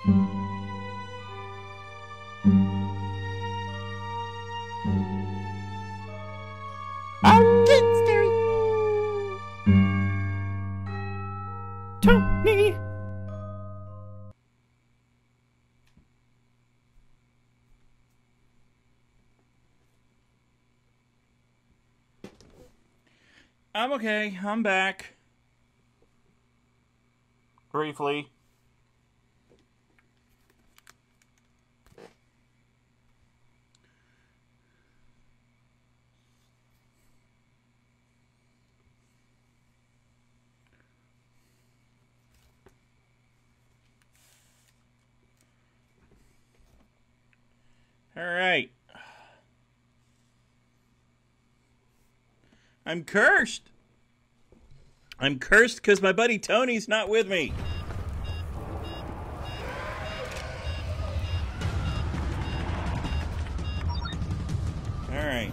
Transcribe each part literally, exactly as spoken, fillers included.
Tony! I'm okay. I'm back. Briefly. All right. I'm cursed. I'm cursed because my buddy Tony's not with me. All right.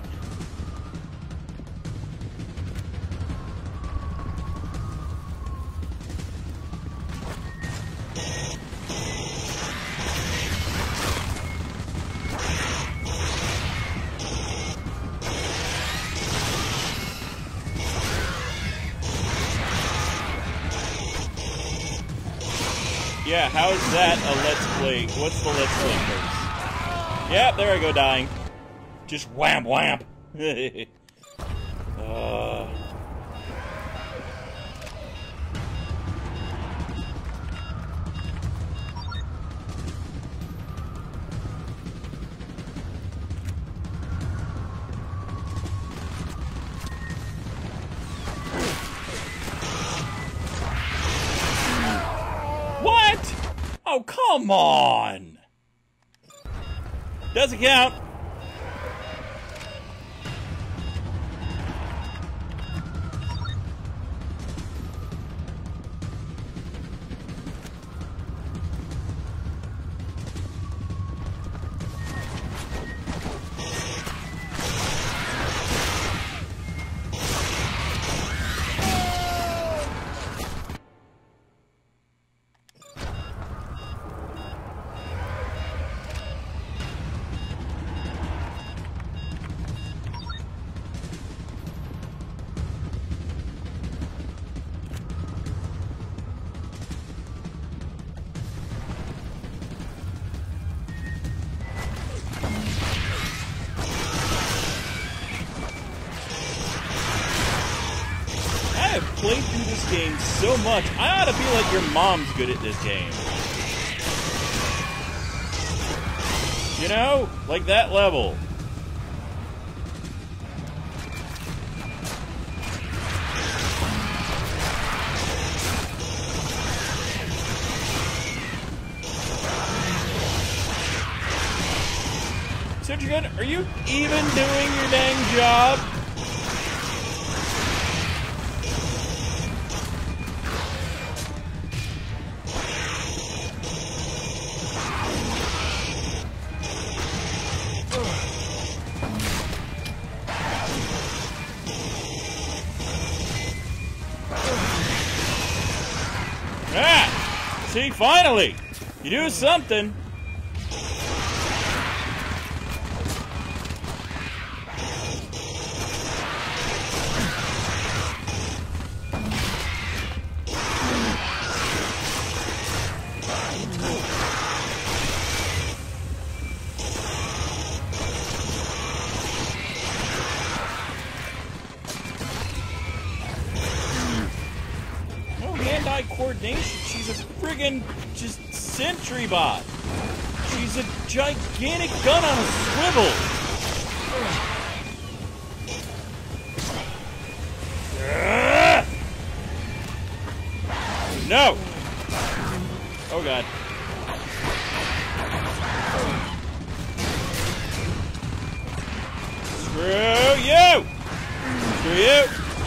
Yeah, how is that a Let's Play? What's the Let's Play curse? Yeah, there I go dying. Just wham wham. uh. Oh, come on! Doesn't count. Played through this game so much, I ought to be like your mom's good at this game. You know? Like that level. So you're good? Are you even doing your dang job? Ah! See, finally! You do something! Hand-eye coordination. She's a friggin' just sentry bot. She's a gigantic gun on a swivel. No! Oh god. Screw you! Screw you!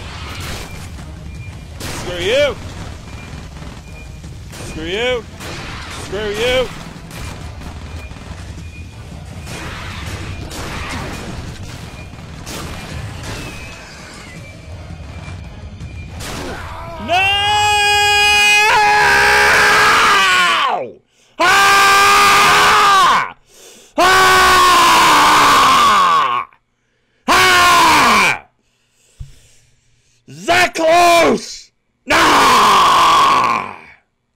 Screw you! Screw you! Screw you! No! Ah! Ah! Ah! Ah! That close! Ah!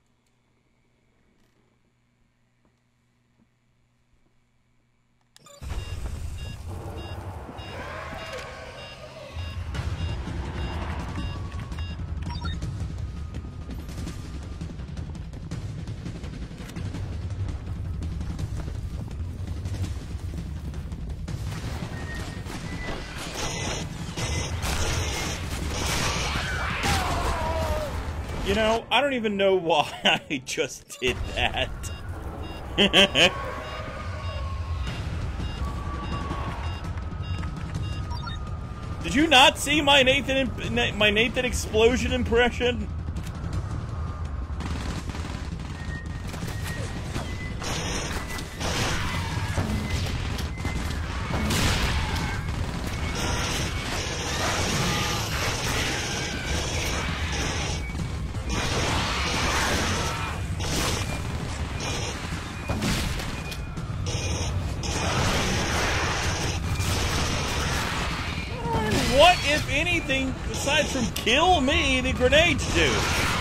You know, I don't even know why I just did that. Did you not see my Nathan my Nathan explosion impression? What, if anything, aside from kill me, the grenades do?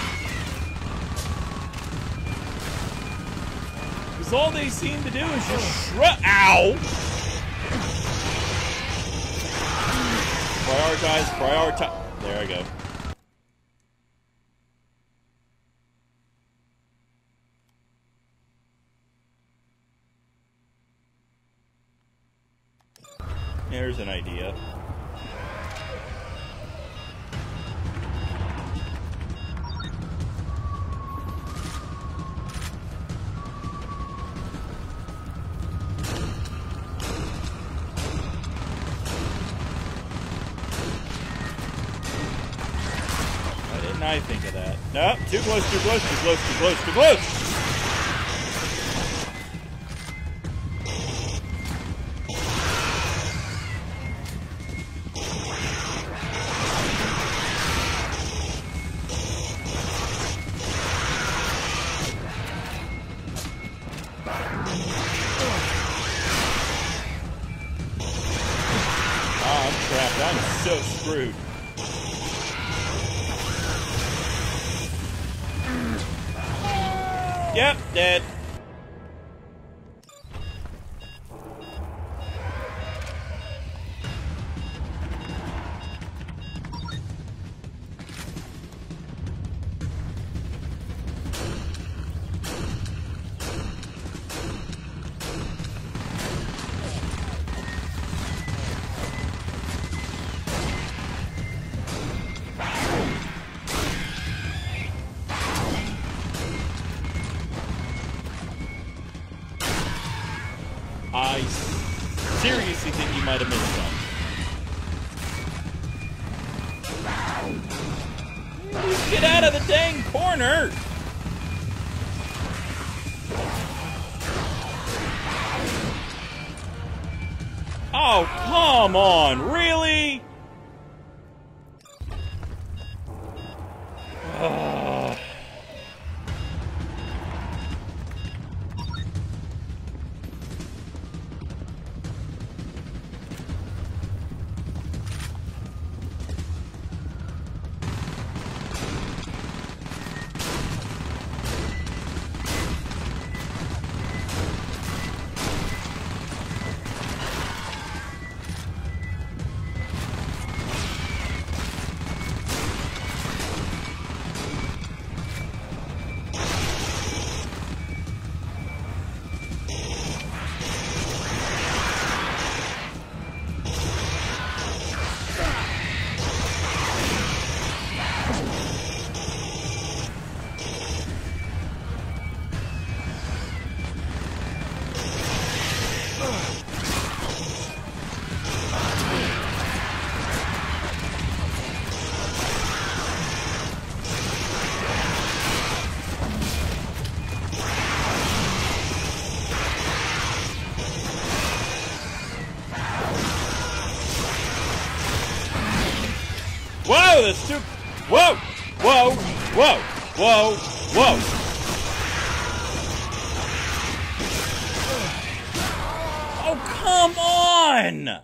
Because all they seem to do is just shrug. Ow! Prioritize, prioritize. There I go. There's an idea. I think of that. No, too close, too close, too close, too close, too close! Oh, I'm trapped. I'm so screwed. Yep, dead. I seriously think you might have missed some. Get out of the dang corner! Oh, come on, really? Ugh. Whoa, that's too... Whoa! Whoa! Whoa! Whoa! Whoa! Come on!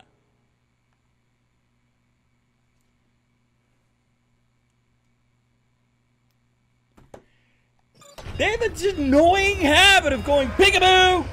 They have an annoying habit of going peekaboo!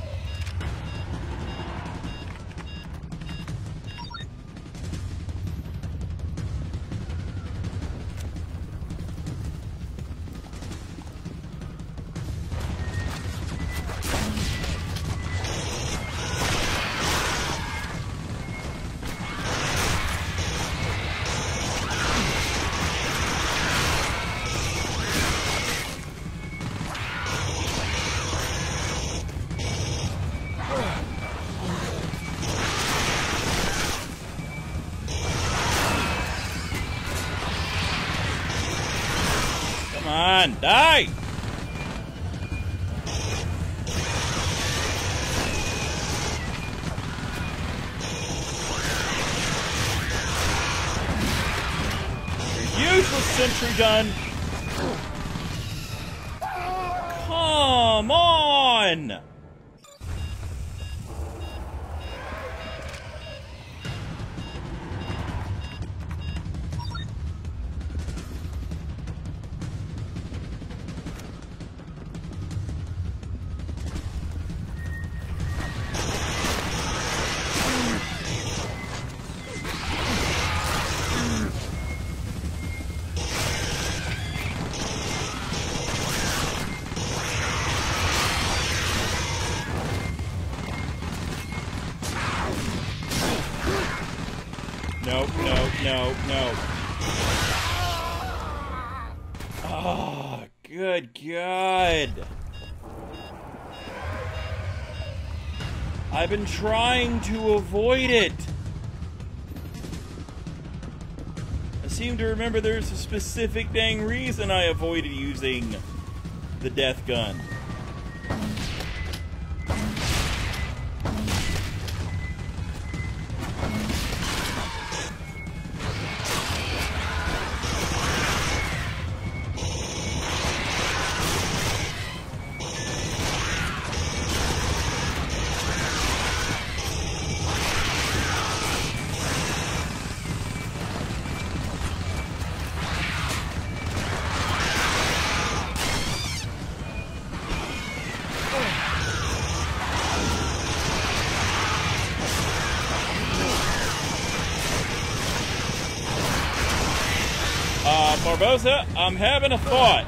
Come on, die! Your useless sentry gun! Come on! No, no, no, no. Oh, good God. I've been trying to avoid it. I seem to remember there's a specific dang reason I avoided using the death gun. Uh, Barbosa, I'm having a thought.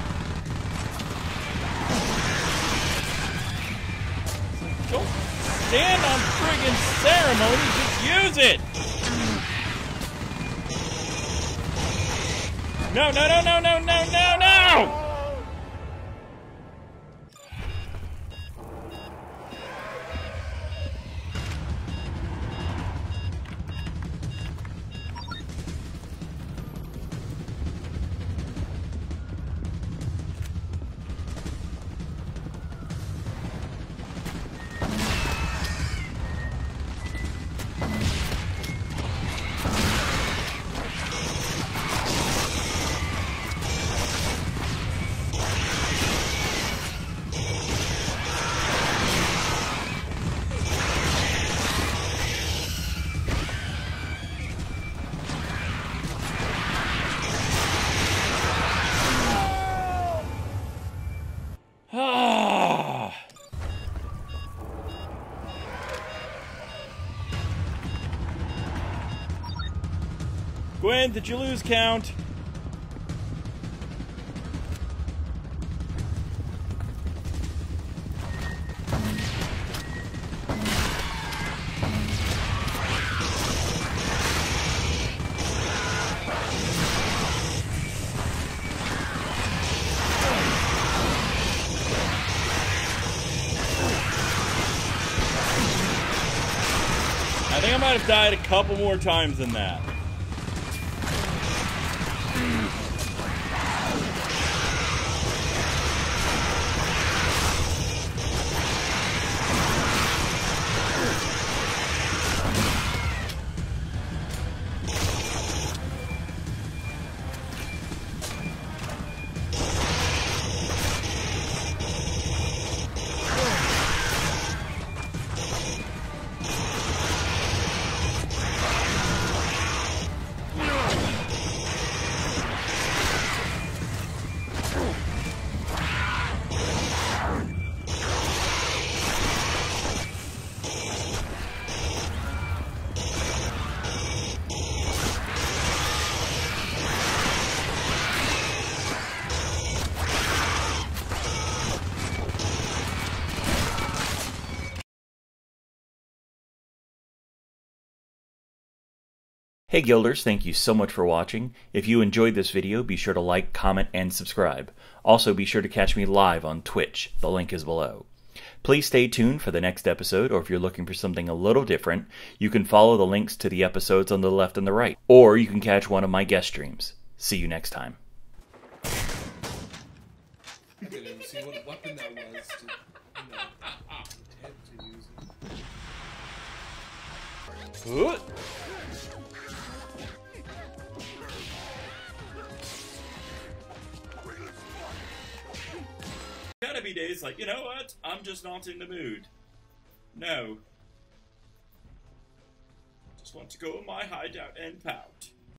Don't stand on friggin' ceremony, just use it! No, no, no, no, no, no, no, no! Gwen, did you lose count? I think I might have died a couple more times than that. Hey Guilders, thank you so much for watching. If you enjoyed this video, be sure to like, comment, and subscribe. Also, be sure to catch me live on Twitch. The link is below. Please stay tuned for the next episode, or if you're looking for something a little different, you can follow the links to the episodes on the left and the right. Or you can catch one of my guest streams. See you next time. I didn't even see what weapon that was to, you know, attempt to use it. Ooh. Gotta be days like, you know what? I'm just not in the mood. No. Just want to go in my hideout and pout.